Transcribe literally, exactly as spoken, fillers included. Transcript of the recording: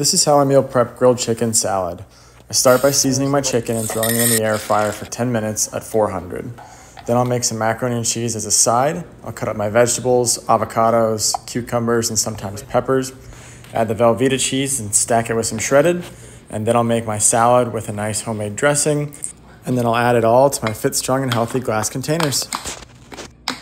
This is how I meal prep grilled chicken salad. I start by seasoning my chicken and throwing it in the air fryer for ten minutes at four hundred. Then I'll make some macaroni and cheese as a side. I'll cut up my vegetables, avocados, cucumbers, and sometimes peppers. Add the Velveeta cheese and stack it with some shredded. And then I'll make my salad with a nice homemade dressing. And then I'll add it all to my Fit Strong and Healthy glass containers.